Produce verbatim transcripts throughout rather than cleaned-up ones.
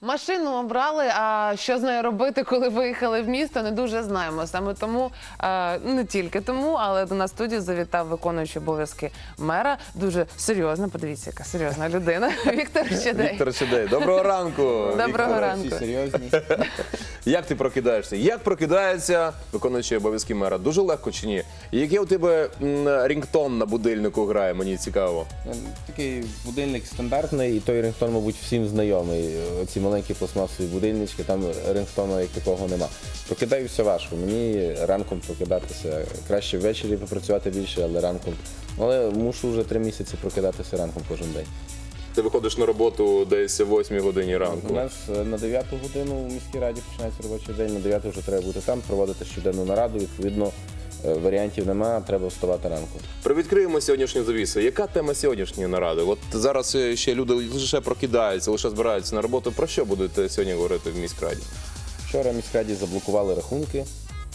Машину обрали, а що з нею робити, коли виїхали в місто, не дуже знаємо. Саме тому, е, не тільки тому, але до нас в студію завітав виконуючий обов'язки мера. Дуже серйозно, подивіться, яка серйозна людина. Віктор Щедей. Віктор Щедей. Доброго ранку. Доброго Віктор. ранку. Всі серйозні. Як ти прокидаєшся? Як прокидається виконуючий обов'язки мера? Дуже легко чи ні? І який у тебе м, рінгтон на будильнику грає, мені цікаво. Такий будильник стандартний, і той рингтон, мабуть, всім знайомий. Оці маленькі пластмасові будильнички, там рингтону як такого нема. Прокидаюся важко. Мені ранком прокидатися. Краще ввечері попрацювати більше, але ранком. Але мушу вже три місяці прокидатися ранком кожен день. Ти виходиш на роботу десь о восьмій годині У ранку. нас на дев'яту годину в міській раді починається робочий день, на дев'яту вже треба бути там, проводити щоденну нараду, відповідно, варіантів нема, треба вставати ранку. Привідкриємо сьогоднішню завісу. Яка тема сьогоднішньої наради? От зараз ще люди лише прокидаються, лише збираються на роботу. Про що будете сьогодні говорити в міськраді? Вчора в міськраді заблокували рахунки.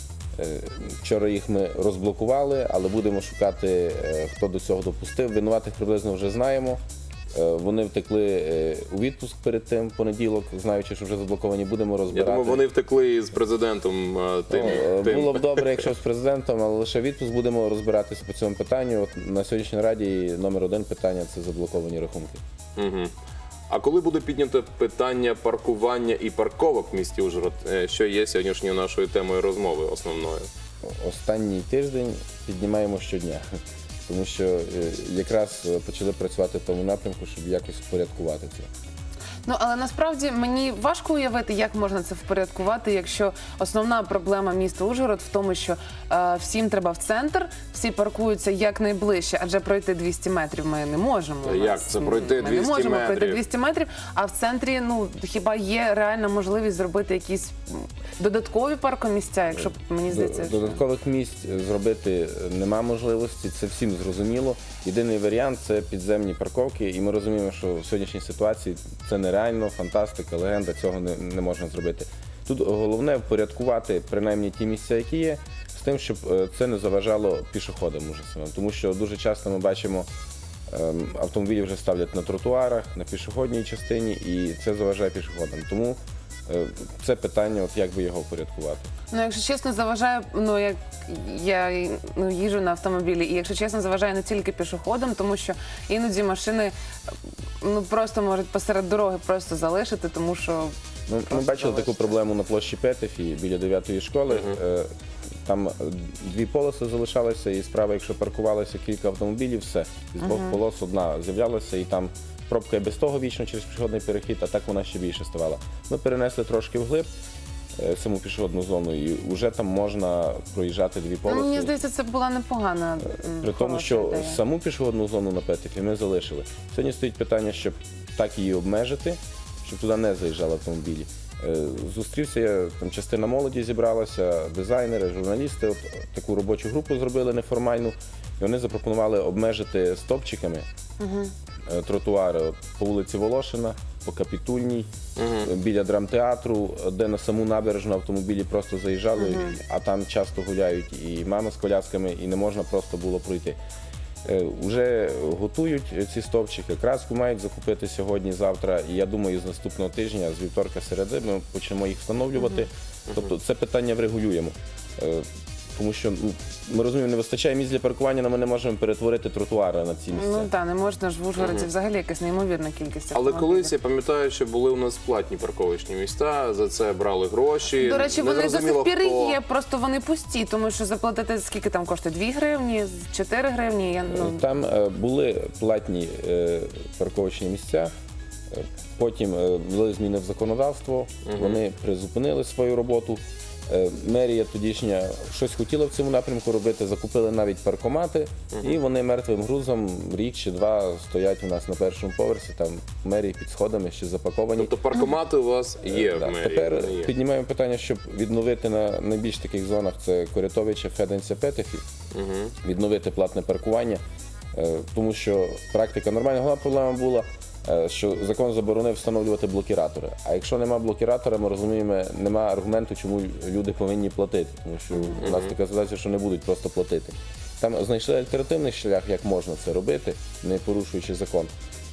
Вчора їх ми розблокували, але будемо шукати, хто до цього допустив. Винуватих приблизно вже знаємо. Вони втекли у відпуск перед тим, понеділок, знаючи, що вже заблоковані, будемо розбирати. Я думаю, вони втекли з президентом тим. Ну, тим. було б добре, якщо з президентом, але лише відпуск, будемо розбиратися по цьому питанню. От на сьогоднішній раді номер один питання – це заблоковані рахунки. Угу. А коли буде піднято питання паркування і парковок в місті Ужгород, що є сьогоднішньою нашою темою розмови основною? Останній тиждень піднімаємо щодня, тому що якраз почали працювати в тому напрямку, щоб якось впорядкувати це. Ну, але насправді мені важко уявити, як можна це впорядкувати, якщо основна проблема міста Ужгород в тому, що е, всім треба в центр, всі паркуються якнайближче, адже пройти двісті метрів ми не можемо. Та як це пройти Ми двісті не можемо пройти метрів? двісті метрів, а в центрі, ну, хіба є реальна можливість зробити якісь додаткові паркомісця, якщо, мені здається, що... Додаткових місць зробити нема можливості, це всім зрозуміло. Єдиний варіант – це підземні парковки, і ми розуміємо, що в сьогоднішній ситуації це нереально, фантастика, легенда, цього не, не можна зробити. Тут головне впорядкувати принаймні ті місця, які є, з тим, щоб це не заважало пішоходам уже самим. Тому що дуже часто ми бачимо, автомобілі вже ставлять на тротуарах, на пішохідній частині, і це заважає пішоходам. Тому це питання, от як би його впорядкувати. Ну, якщо чесно, заважає, ну, як я ну, їжджу на автомобілі, і якщо чесно, заважає не тільки пішоходам, тому що іноді машини ну, просто можуть посеред дороги просто залишити, тому що... Ми, ми бачили залишити. Таку проблему на площі Петефі біля дев'ятої школи. Uh-huh. Там дві полоси залишалися, і справа, якщо паркувалося кілька автомобілів, все. З двох uh-huh. полос одна з'являлася, і там пробка і без того вічно через пішохідний перехід, а так вона ще більше ставала. Ми перенесли трошки вглиб саму пішохідну зону, і вже там можна проїжджати дві полоси. Ну, мені здається, це була непогана При тому, що ідея. Саму пішохідну зону на Петефі ми залишили. Сьогодні стоїть питання, щоб так її обмежити, щоб туди не заїжджали автомобілі. Зустрівся я, там частина молоді зібралася, дизайнери, журналісти, от таку робочу групу зробили неформальну, і вони запропонували обмежити стовпчиками угу. тротуари от, по вулиці Волошина, по Капітульній, угу. біля драмтеатру, де на саму набережну автомобілі просто заїжджали, угу. а там часто гуляють і мами з колясками, і не можна просто було пройти. Вже готують ці стовпчики, краску мають закупити сьогодні-завтра, і я думаю, з наступного тижня, з вівторка-середи, ми почнемо їх встановлювати. Uh-huh. Тобто це питання врегулюємо. Тому що ну, ми розуміємо, не вистачає місць для паркування, але ми не можемо перетворити тротуари на ці місця. Ну так, не можна ж в Ужгороді uh-huh. взагалі якась неймовірна кількість автомобілів. Але колись, я пам'ятаю, що були у нас платні парковочні місця, за це брали гроші. До речі, не вони до сих пір хто... є, просто вони пусті, тому що заплатити, скільки там коштує, дві гривні, чотири гривні? Я, ну... Там е, були платні е, парковочні місця, потім е, ввели зміни в законодавство, uh-huh. вони призупинили свою роботу. Мерія тодішня щось хотіла в цьому напрямку робити, закупили навіть паркомати, uh-huh. і вони мертвим грузом рік чи два стоять у нас на першому поверсі, там в мерії під сходами ще запаковані. Тобто паркомати у вас є в мерії? Тепер піднімаємо питання, щоб відновити на найбільш таких зонах, це Корятовича, Феденця, Петефі, uh-huh. відновити платне паркування, тому що практика нормальна. Головна проблема була, що закон заборонив встановлювати блокіратори. А якщо нема блокіратора, ми розуміємо, нема аргументу, чому люди повинні платити. Тому що у нас така ситуація, що не будуть просто платити. Там знайшли альтернативний шлях, як можна це робити, не порушуючи закон.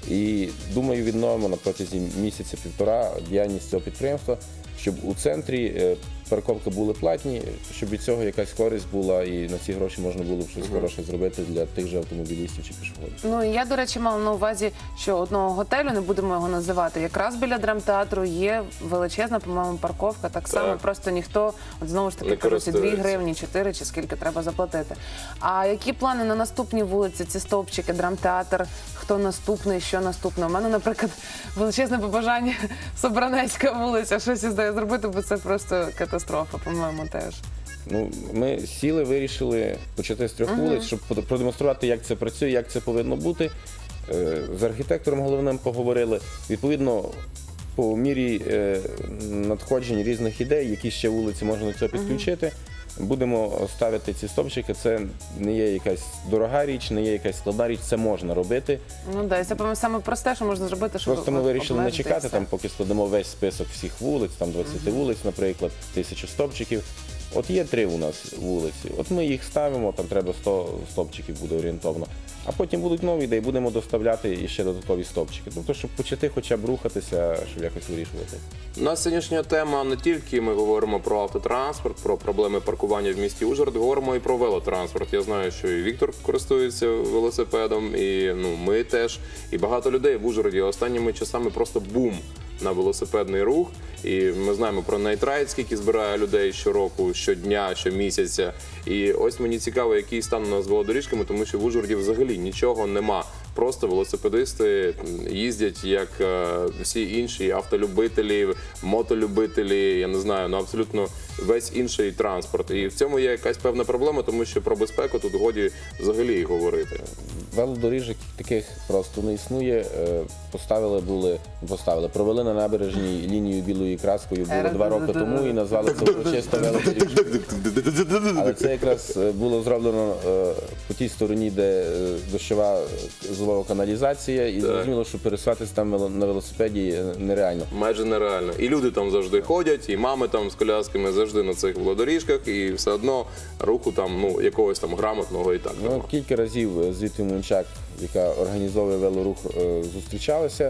І думаю, відновимо на протязі місяця-півтора діяльність цього підприємства, щоб у центрі е, парковки були платні, щоб від цього якась користь була і на ці гроші можна було б щось хороше зробити для тих же автомобілістів чи пішоходів. Ну і я, до речі, мала на увазі, що одного готелю, не будемо його називати, якраз біля драмтеатру є величезна, по-моєму, парковка. Так само, Так. просто ніхто, от знову ж таки, Не кажуть, дві користується. гривні, чотири чи скільки треба заплатити. А які плани на наступні вулиці, ці стовпчики, драмтеатр, хто наступний, що наступне? У мене, наприклад, величезне побажання Собранецька вулиця, щось із нею зробити, бо це просто катастрофа, по-моєму, теж. Ну, ми сіли, вирішили почати з трьох вулиць, щоб под- продемонструвати, як це працює, як це повинно бути. Е, З архітектором головним поговорили. Відповідно, по мірі е, надходжень різних ідей, які ще вулиці можна до цього підключити, будемо ставити ці стовпчики. Це не є якась дорога річ, не є якась складна річ, це можна робити. Ну да, і це, по-моєму, саме просте, що можна зробити, щоб Просто ми от вирішили не обмежити і чекати, все. там, поки складемо весь список всіх вулиць, там двадцять вулиць, наприклад, тисячу стовпчиків. От є три у нас вулиці, от ми їх ставимо, там треба сто стовпчиків буде орієнтовно. А потім будуть нові ідеї, будемо доставляти і ще додаткові стовпчики. Тобто, щоб почати хоча б рухатися, щоб якось вирішувати. У нас сьогоднішня тема не тільки ми говоримо про автотранспорт, про проблеми паркування в місті Ужгород, говоримо і про велотранспорт. Я знаю, що і Віктор користується велосипедом, і ну, ми теж, і багато людей в Ужгороді. Останніми часами просто бум на велосипедний рух. І ми знаємо про Найтрайд, скільки збирає людей щороку, щодня, щомісяця. І ось мені цікаво, який стан у нас з велодоріжками, тому що в Ужгороді взагалі нічого нема. Просто велосипедисти їздять, як е, всі інші автолюбителі, мотолюбителі, я не знаю, ну абсолютно весь інший транспорт. І в цьому є якась певна проблема, тому що про безпеку тут годі взагалі й говорити. Велодоріжок таких просто не існує. Е, Поставили були, поставили, провели на набережній лінію білою краскою було два роки тому і назвали це урочиста велодоріжка. Але це якраз е, було зроблено е, по тій стороні, де е, дощова злова каналізація, і зрозуміло, що пересуватися там вело- на велосипеді е, нереально. Майже нереально. І люди там завжди ходять, і мами там з колясками завжди на цих велодоріжках, і все одно руху там, ну, якогось там грамотного і так. Ну, нема. кілька разів з Вітою Мунчак, яка організовує велорух, е, зустрічалися.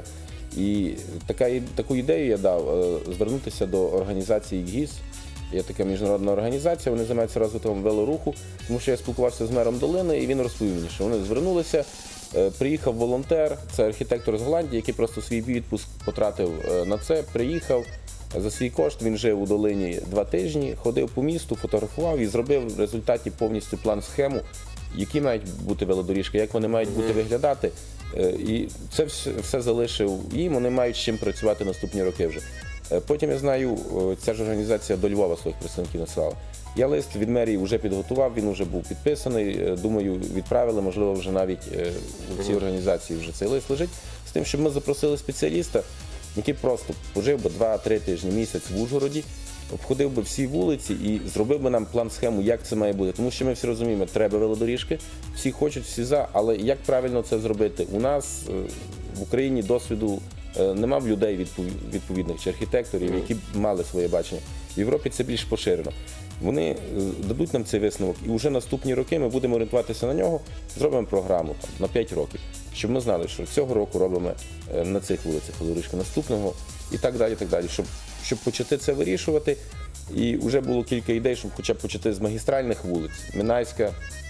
І така, і- таку ідею я дав е, звернутися до організації ГІС. Є така міжнародна організація, вони займаються розвитком велоруху, тому що я спілкувався з мером Долини, і він розповів мені, що вони звернулися. е, Приїхав волонтер, це архітектор з Голландії, який просто свій відпуск потратив е, на це, приїхав. За свій кошт він жив у Долині два тижні, ходив по місту, фотографував і зробив в результаті повністю план-схему, які мають бути велодоріжки, як вони мають бути виглядати. Е, І це все, все залишив їм, вони мають з чим працювати наступні роки вже. Е, Потім я знаю, е, ця ж організація до Львова своїх представників надсилала. Я лист від мерії вже підготував, він вже був підписаний. Е, Думаю, відправили, можливо, вже навіть е, у цій організації вже цей лист лежить, з тим, щоб ми запросили спеціаліста, який просто пожив би два-три тижні, місяць в Ужгороді, обходив би всі вулиці і зробив би нам план-схему, як це має бути. Тому що ми всі розуміємо, треба велодоріжки, всі хочуть, всі за, але як правильно це зробити? У нас е, в Україні досвіду е, нема в людей відпов- відповідних чи архітекторів, які б мали своє бачення. В Європі це більш поширено. Вони е, дадуть нам цей висновок, і вже наступні роки ми будемо орієнтуватися на нього, зробимо програму там, на п'ять років, щоб ми знали, що цього року робимо е, на цих вулицях велодоріжки, наступного і так далі, і так далі, щоб, щоб почати це вирішувати. І вже було кілька ідей, щоб хоча б почати з магістральних вулиць, Минайська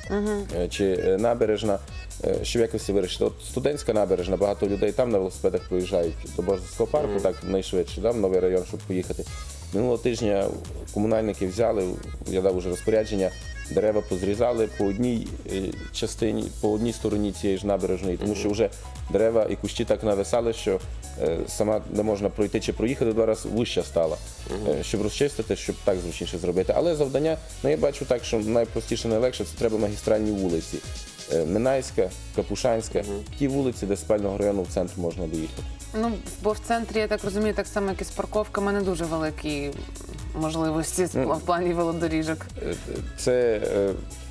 е, чи е, Набережна, е, щоб якось це вирішити. От студентська набережна, багато людей там на велосипедах проїжджають до Божеського парку, так найшвидше, да, в новий район, щоб поїхати. Минулого тижня комунальники взяли, я дав уже розпорядження, дерева позрізали по одній е, частині, по одній стороні цієї ж набережної, тому що вже дерева і кущі так нависали, що е, сама не можна пройти чи проїхати, два рази вища стала, е, щоб розчистити, щоб так зручніше зробити. Але завдання, ну я бачу так, що найпростіше, найлегше, це треба магістральні вулиці. Е, Минайська, Капушанська, ті вулиці, де з спального району в центр можна доїхати. Ну, бо в центрі, я так розумію, так само, як і з парковками, не дуже великі можливості з- в плані велодоріжок. Е, Це е,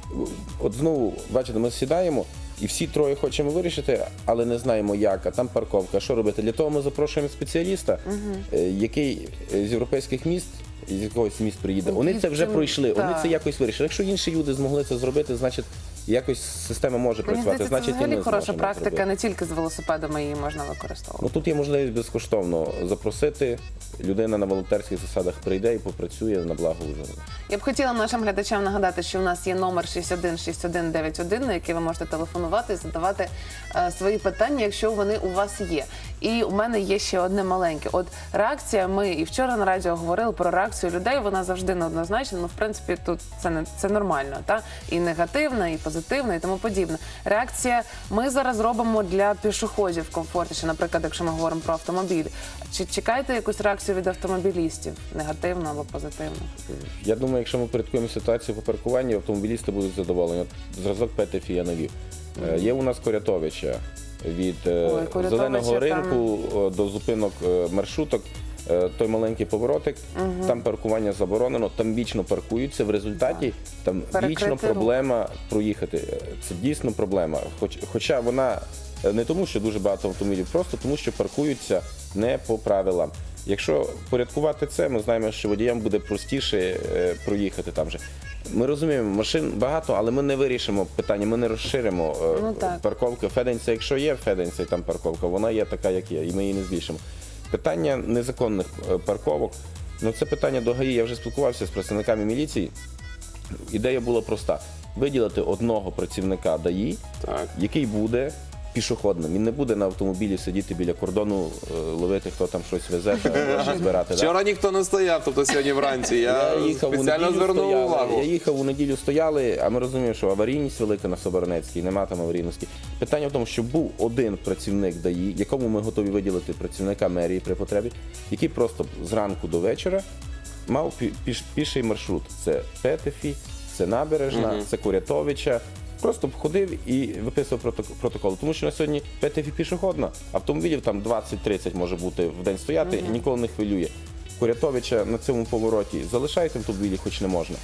от знову, бачите, ми сідаємо і всі троє хочемо вирішити, але не знаємо як, а там парковка, що робити. Для того ми запрошуємо спеціаліста, е, який з європейських міст, з якогось міст приїде. Ну, Вони це вже їздив, пройшли, вони так. це якось вирішили. Якщо інші люди змогли це зробити, значить і якось система може Мені працювати, здається, це значить і взагалі ми хороша зможемо практика, зробити. не тільки з велосипедами її можна використовувати. Ну тут є можливість безкоштовно запросити, людина на волонтерських засадах прийде і попрацює на благо Ужгорода. Я б хотіла нашим глядачам нагадати, що в нас є номер шість один шість один дев'ять один, на який ви можете телефонувати і задавати е, свої питання, якщо вони у вас є. І у мене є ще одне маленьке. От реакція, ми і вчора на радіо говорили про реакцію людей, вона завжди неоднозначна, ну в принципі тут це не це нормально, та і негативна, і позитивна, і тому подібне. Реакція ми зараз робимо для пішоходів комфортніше, наприклад, якщо ми говоримо про автомобіль. Чи чекаєте якусь реакцію від автомобілістів, негативну або позитивну? Я думаю, якщо ми порядкуємо ситуацію по паркуванню, автомобілісти будуть задоволені. От зразок ПТФ я навів. Е, Є у нас Корятовича від е, Ой, Корятовича Зеленого там- ринку е, до зупинок е, маршруток. е, Той маленький поворотик, там паркування заборонено, там вічно паркуються. В результаті там Перекритий вічно рух. проблема проїхати. Е, Це дійсно проблема. Хоч, хоча вона е, не тому, що дуже багато автомобілів, просто тому, що паркуються не по правилам. Якщо порядкувати це, ми знаємо, що водіям буде простіше е, проїхати там же. Ми розуміємо, машин багато, але ми не вирішимо питання, ми не розширимо е, Ну, так. парковки. Феденця, якщо є в Феденці там парковка, вона є така, як є, і ми її не збільшимо. Питання незаконних е, парковок, ну це питання до ГАІ. Я вже спілкувався з працівниками міліції. Ідея була проста: виділити одного працівника ДАІ, Так. який буде пішохідним. Він не буде на автомобілі сидіти біля кордону, е, ловити, хто там щось везе, та гроші збирати. да? Вчора ніхто не стояв, тобто сьогодні вранці. Я, їхав у спеціально неділю звернув стояли, увагу. Я їхав у неділю стояли, а ми розуміємо, що аварійність велика на Соборонецькій, нема там аварійності. Питання в тому, що був один працівник ДАІ, якому ми готові виділити працівника мерії при потребі, який просто зранку до вечора мав пі- піш- піший маршрут. Це Петефі, це Набережна, це Курятовича. Просто б ходив і виписував проток- протокол. Тому що на сьогодні Петефі пішохідна, автомобілів там двадцять-тридцять може бути в день стояти і ніколи не хвилює. Курятовича на цьому повороті залишайте автомобілі, хоч не можна.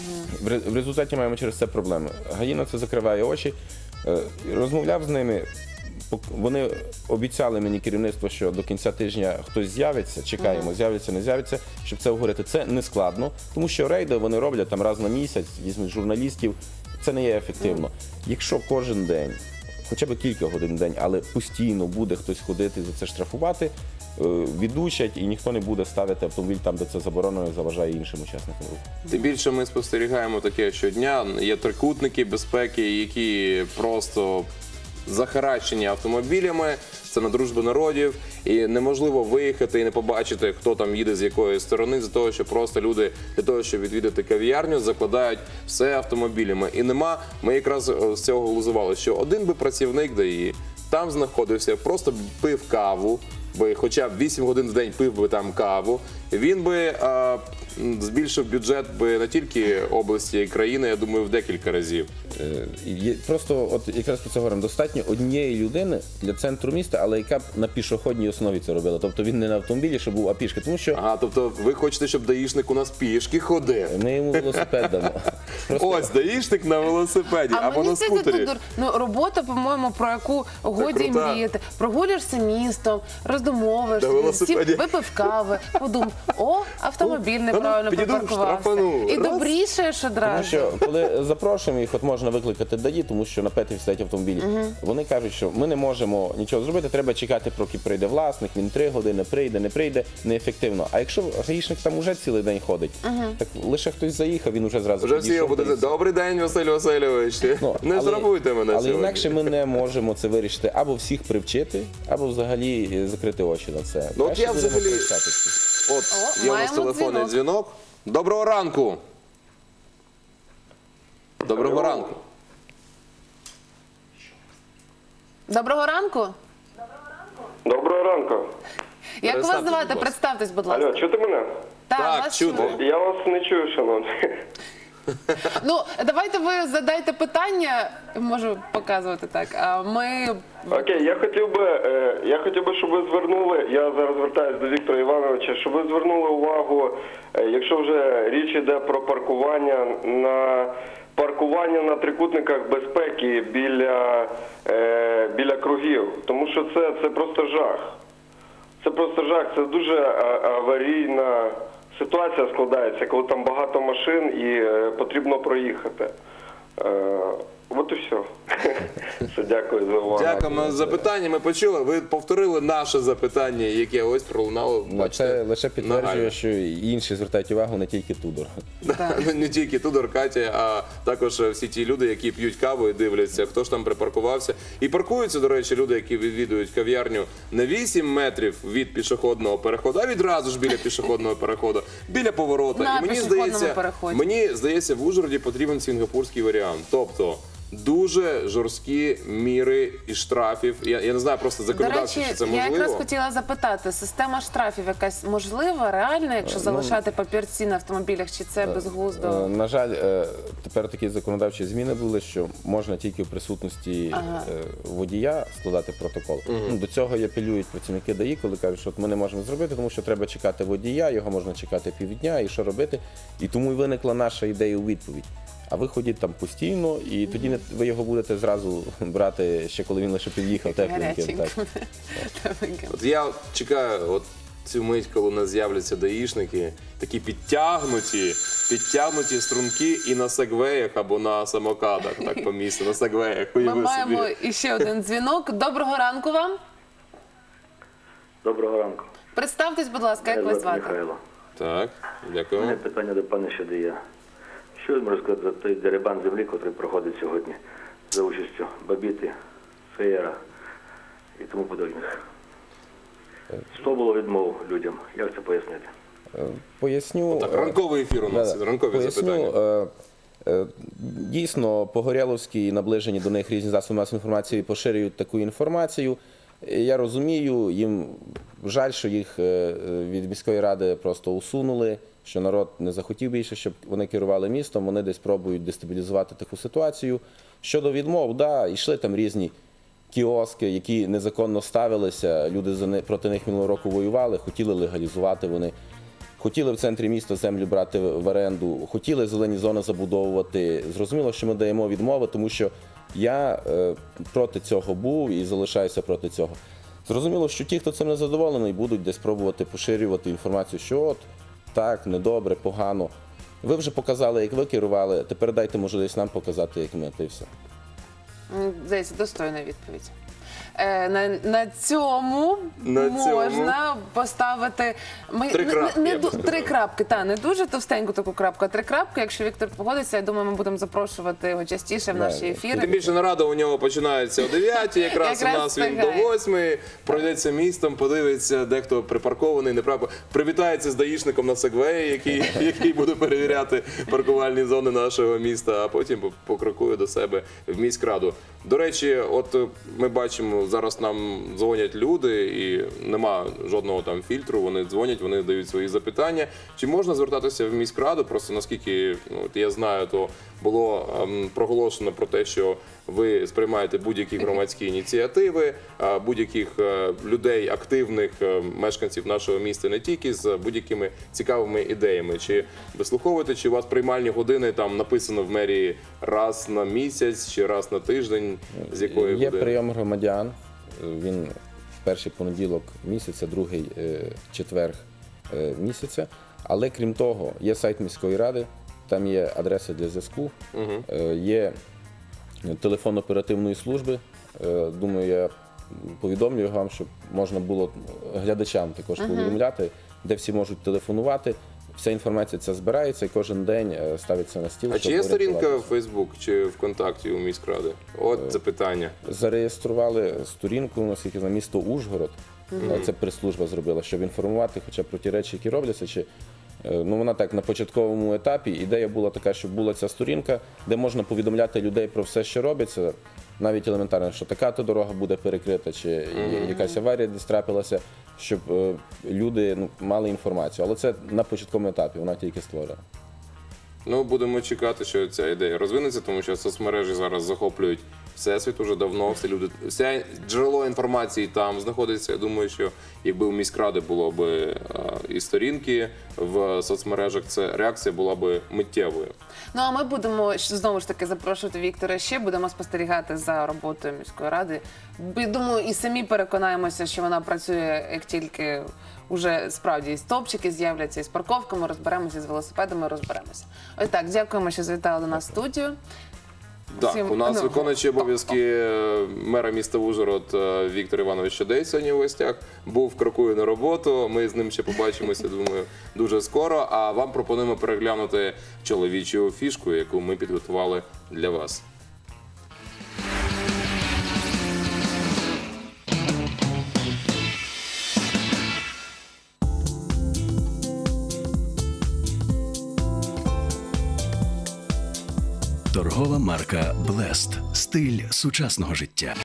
В ре- В результаті маємо через це проблеми. ГАІ на це закриває очі. Е, Розмовляв з ними. Пок- Вони обіцяли мені керівництво, що до кінця тижня хтось з'явиться, чекаємо, з'явиться, не з'явиться, щоб це обговорити. Це не складно, тому що рейди вони роблять там раз на місяць, візьмуть журналістів. Це не є ефективно. Якщо кожен день, хоча б кілька годин в день, але постійно буде хтось ходити за це штрафувати, е, відучать і ніхто не буде ставити автомобіль там, де це заборонено, і заважає іншим учасникам руху. Тим більше ми спостерігаємо таке щодня. Є трикутники безпеки, які просто захаращені автомобілями. Це на дружбу народів, і неможливо виїхати і не побачити, хто там їде з якої сторони, з того, що просто люди для того, щоб відвідати кав'ярню, закладають все автомобілями. І нема, ми якраз з цього глузували, що один би працівник ДАІ там знаходився, просто б пив каву, би хоча б вісім годин в день пив би там каву, він би а, м, збільшив бюджет би не тільки області і країни, я думаю, в декілька разів. Е, є- Просто от якраз про це говоримо. Достатньо однієї людини для центру міста, але яка б на пішохідній основі це робила. Тобто він не на автомобілі, щоб був, а пішки. Тому що Ага, тобто ви хочете, щоб даїшник у нас пішки ходив? ми йому велосипед дамо. Просто Ось, даїшник на велосипеді А або мені на здається, скутері. тут ну, робота, по-моєму, про яку годі крута. мріяти. Прогулюєшся містом, роздумовуєшся, На велосипеді. сів, випив кави, подумав, о, автомобіль неправильно підійду, припаркувався. штрафану. І Раз. добрішаєш Тому одразу. що коли запрошуємо їх, от можна викликати ДАІ, тому що на Петрі стоять автомобілі. Вони кажуть, що ми не можемо нічого зробити, треба чекати, поки прийде власник, він три години прийде, не прийде, неефективно. А якщо гаїшник там уже цілий день ходить, так лише хтось заїхав, він уже зразу Вже всі підійшов, його будуть. та й все. Добрий день, Василь Васильович. Ну, Не але- зрабуйте мене Але сьогодні. інакше ми не можемо це вирішити або всіх привчити, або взагалі е, закрити очі на це. Ну, от Краще я будемо взагалі- привчатися. От, О, є у нас маємо телефонний дзвінок. дзвінок. Доброго ранку. Доброго ранку. Доброго ранку. Доброго ранку. Як вас Представтесь, звати? будь ласка. Представтесь, будь ласка. Алло, чути мене? Так, Так, вас чути. чути. Я вас не чую, шановні. Ну, давайте ви задайте питання, можу показувати так. А ми Окей, я хотів би, е, я хотів би, щоб ви звернули, я зараз звертаюся до Віктора Івановича, щоб ви звернули увагу, е, якщо вже річ йде про паркування на паркування на трикутниках безпеки біля, е, біля кругів, тому що це, це просто жах. Це просто жах, це дуже а- аварійна ситуація складається, коли там багато машин і е, потрібно проїхати. Е, От і все. Все, дякую за увагу. Дякуємо за запитання. Ми почули. Ви повторили наше запитання, яке ось пролунало. Ну, бачите, Це лише підтверджує, нагально. що і інші звертають увагу, не тільки Тудор. Ну, не тільки Тудор, Катя, а також всі ті люди, які п'ють каву і дивляться, хто ж там припаркувався. І паркуються, до речі, люди, які відвідують кав'ярню на вісім метрів від пішохідного переходу, а відразу ж біля пішохідного переходу, біля поворота. На І мені пішохідному здається, переході. мені здається, в Ужгороді потрібен сінгапурський варіант. Тобто дуже жорсткі міри і штрафів. Я, я не знаю просто До законодавчо, речі, чи це я можливо. якраз хотіла запитати, система штрафів якась можлива, реальна, якщо залишати папірці на автомобілях, чи це Е, безглуздо? На жаль, е, тепер такі законодавчі зміни були, що можна тільки в присутності Ага. е, водія складати протокол. Ну, до цього і апелюють працівники ДАІ, коли кажуть, що от ми не можемо зробити, тому що треба чекати водія, його можна чекати півдня, і що робити. І тому і виникла наша ідея у відповідь. А ви ходіть там постійно, і тоді не, ви його будете зразу брати, ще коли він лише під'їхав тепленьким. Так. Гаряченько. От я чекаю от цю мить, коли у нас з'являться даїшники, такі підтягнуті, підтягнуті струнки і на сегвеях або на самокатах, так по місту, на сегвеях. Ми Уяви маємо собі. іще один дзвінок. Доброго ранку вам. Доброго ранку. Представтесь, будь ласка, як Мене вас звати? Михайло. Так, У мене дякую. питання до пана Щадия. Що ви можете сказати за той дерибан землі, який проходить сьогодні за участю Бабіти, Феєра і тому подібних? Сто було відмов людям. Як це пояснити? Е, Поясню. Так, е, ранковий ефір у нас, Да, ранкові поясню, запитання. е, е, Дійсно, Погорєловський і наближені до них різні засоби масової інформації поширюють таку інформацію. Е, Я розумію, їм жаль, що їх е, від міської ради просто усунули, що народ не захотів більше, щоб вони керували містом, вони десь пробують дестабілізувати таку ситуацію. Щодо відмов, да, йшли там різні кіоски, які незаконно ставилися, люди за не- проти них минулого року воювали, хотіли легалізувати вони. Хотіли в центрі міста землю брати в в оренду, хотіли зелені зони забудовувати. Зрозуміло, що ми даємо відмови, тому що я е, проти цього був і залишаюся проти цього. Зрозуміло, що ті, хто цим не задоволений, будуть десь пробувати поширювати інформацію, що от так, недобре, погано. Ви вже показали, як ви керували, тепер дайте можливість нам показати, як ми, та й все. М, Здається, достойна відповідь. Е, на, на цьому На можна поставити ми, Три не- крапки, не, я б ду- сказав. три крапки, та не дуже товстеньку таку крапку, а три крапки. Якщо Віктор погодиться, я думаю, ми будемо запрошувати його частіше в Да, наші да. ефіри. Тим більше нарада у нього починається о дев'ятій, якраз, у Якраз нас він до встигає. восьмої, пройдеться містом, подивиться, де хто припаркований, неправильно. Привітається з даїшником на сегвеї, який, який буде перевіряти паркувальні зони нашого міста, а потім покрокує до себе в міськраду. До речі, от е, ми бачимо, зараз нам дзвонять люди і нема жодного там фільтру, вони дзвонять, вони дають свої запитання. Чи можна звертатися в міськраду? Просто наскільки ну, от я знаю, то було ем, проголошено про те, що ви сприймаєте будь-які громадські ініціативи, а, будь-яких е, людей, активних е, мешканців нашого міста, не тільки з будь-якими цікавими ідеями. Чи вислуховуєте, чи у вас приймальні години там написано в мерії раз на місяць чи раз на тиждень, з якої Є години? прийом громадян, він перший понеділок місяця, другий е, четверг е, місяця. Але крім того, є сайт міської ради, там є адреса для зв'язку, е, є телефон оперативної служби. Е, Думаю, я повідомлю вам, щоб можна було глядачам також повідомляти, де всі можуть телефонувати. Вся інформація ця збирається і кожен день е, ставиться на стіл. А щоб чи є сторінка в орієнтуватися. Фейсбук чи ВКонтакті у міськради? От це питання. Зареєстрували сторінку, наскільки на місто Ужгород. Це прес-служба зробила, щоб інформувати хоча б про ті речі, які робляться. Чи, е, ну, вона так на початковому етапі. Ідея була така, щоб була ця сторінка, де можна повідомляти людей про все, що робиться. Навіть елементарно, що така-то дорога буде перекрита, чи є якась аварія десь трапилася, щоб е, люди ну, мали інформацію. Але це на початковому етапі, вона тільки створена. Ну, будемо чекати, що ця ідея розвинеться, тому що соцмережі зараз захоплюють всесвіт уже давно. Всі люди, все джерело інформації там знаходиться. Я думаю, що якби у міськради було б е, і сторінки в соцмережах, це реакція була б миттєвою. Ну а ми будемо щ- знову ж таки запрошувати Віктора ще, будемо спостерігати за роботою міської ради. Бі- Думаю, і самі переконаємося, що вона працює, як тільки уже справді і стовпчики з'являться, і з парковками розберемося, і з велосипедами розберемося. Ось так, дякуємо, що завітали до нас в студію. Так, всім, у нас ну, виконуючий обов'язки е, мера міста Ужгород е, Віктор Іванович Щодей сьогодні в гостях. Був, крокує на роботу. Ми з ним ще побачимося, думаю, дуже скоро. А вам пропонуємо переглянути чоловічу фішку, яку ми підготували для вас. Торгова марка Blessed. Стиль сучасного життя.